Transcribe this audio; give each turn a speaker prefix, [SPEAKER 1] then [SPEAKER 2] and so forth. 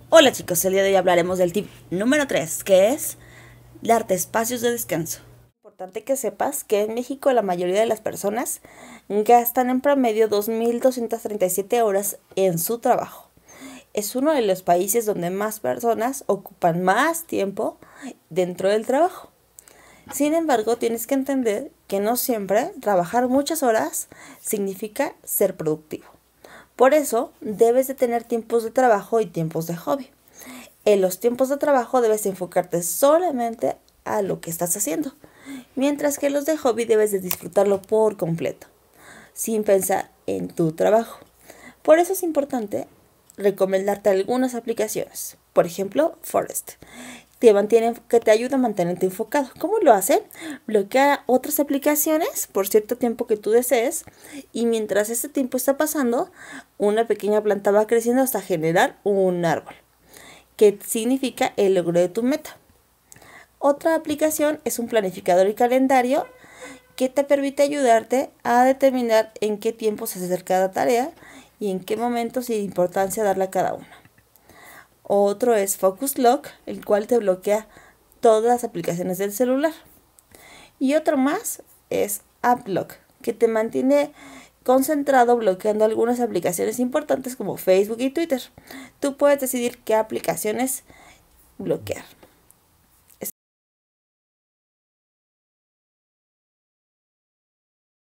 [SPEAKER 1] Hola chicos, el día de hoy hablaremos del tip número 3, que es darte espacios de descanso. Es importante que sepas que en México la mayoría de las personas gastan en promedio 2.237 horas en su trabajo. Es uno de los países donde más personas ocupan más tiempo dentro del trabajo. Sin embargo, tienes que entender que no siempre trabajar muchas horas significa ser productivo. Por eso, debes de tener tiempos de trabajo y tiempos de hobby. En los tiempos de trabajo debes enfocarte solamente a lo que estás haciendo, mientras que los de hobby debes de disfrutarlo por completo, sin pensar en tu trabajo. Por eso es importante recomendarte algunas aplicaciones. Por ejemplo, Forest. Que te ayuda a mantenerte enfocado. ¿Cómo lo hace? Bloquea otras aplicaciones por cierto tiempo que tú desees y mientras ese tiempo está pasando, una pequeña planta va creciendo hasta generar un árbol, que significa el logro de tu meta. Otra aplicación es un planificador y calendario que te permite ayudarte a determinar en qué tiempo se hace cada tarea y en qué momentos y de importancia darle a cada una. Otro es Focus Lock, el cual te bloquea todas las aplicaciones del celular. Y otro más es App Lock, que te mantiene concentrado bloqueando algunas aplicaciones importantes como Facebook y Twitter. Tú puedes decidir qué aplicaciones bloquear.